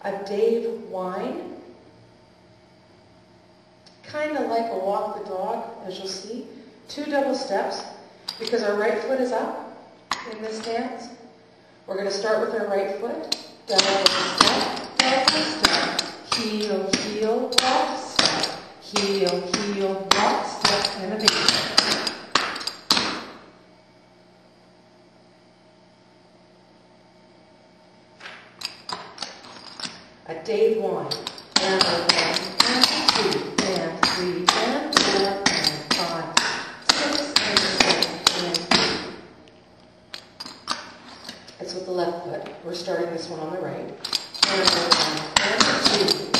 A Dave whine, kind of like a walk the dog, as you'll see. 2 double steps, because our right foot is up in this dance. We're going to start with our right foot. Double step, heel, heel, walk, step, heel, heel, walk, step, and a baby step. A Dave whine. And a 1, and 2, and 3, and 4, and 5, 6, and 7, and 8. It's with the left foot. We're starting this one on the right. And a 1, and a 2.